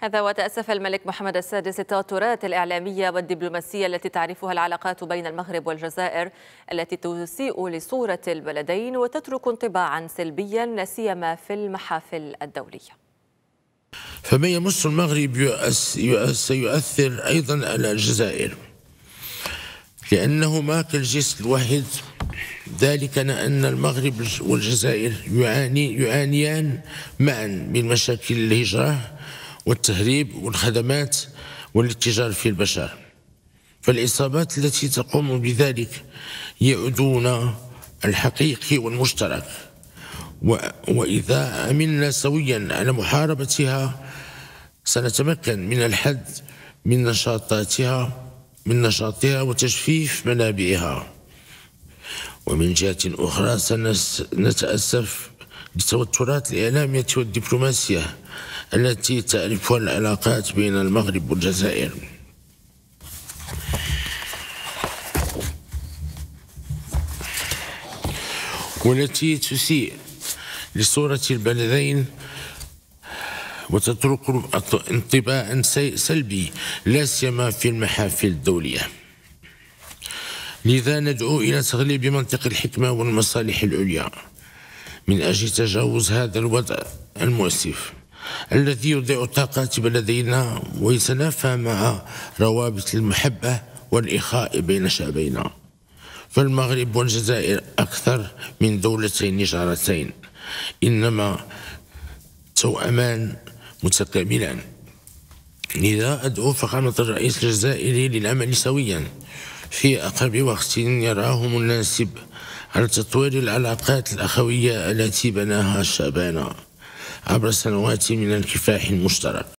هذا وتأسف الملك محمد السادس التوترات الإعلامية والدبلوماسية التي تعرفها العلاقات بين المغرب والجزائر التي تسيء لصورة البلدين وتترك انطباعا سلبيا لا سيما في المحافل الدولية. فما يمس المغرب سيؤثر أيضا على الجزائر لأنهما كالجسد الواحد، ذلك أن المغرب والجزائر يعانيان معا من مشاكل الهجرة والتهريب والخدمات والاتجار في البشر، فالإصابات التي تقوم بذلك هي عدونا الحقيقي والمشترك، وإذا عملنا سويا على محاربتها سنتمكن من الحد من نشاطها وتجفيف منابعها. ومن جهة أخرى سنتأسف للتوترات الإعلامية والدبلوماسية التي تعرفها العلاقات بين المغرب والجزائر، والتي تسيء لصورة البلدين وتترك انطباعا سلبي لا سيما في المحافل الدولية. لذا ندعو إلى تغليب منطق الحكمة والمصالح العليا من أجل تجاوز هذا الوضع المؤسف الذي يضيع طاقات بلدينا ويتنافى مع روابط المحبة والإخاء بين شعبينا. فالمغرب والجزائر أكثر من دولتين جارتين، إنما توأمان متكاملان. لذا أدعو فخامة الرئيس الجزائري للعمل سويا في أقرب وقت يراه مناسب على تطوير العلاقات الأخوية التي بناها شعبنا عبر سنوات من الكفاح المشترك.